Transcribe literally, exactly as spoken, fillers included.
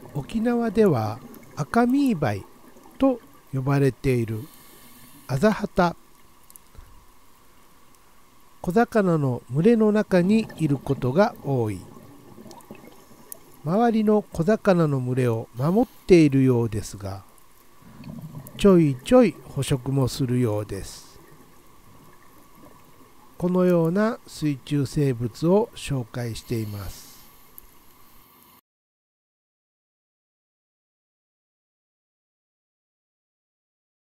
沖縄ではアカミーバイと呼ばれているアザハタ、小魚の群れの中にいることが多い。周りの小魚の群れを守っているようですが、ちょいちょい捕食もするようです。このような水中生物を紹介しています。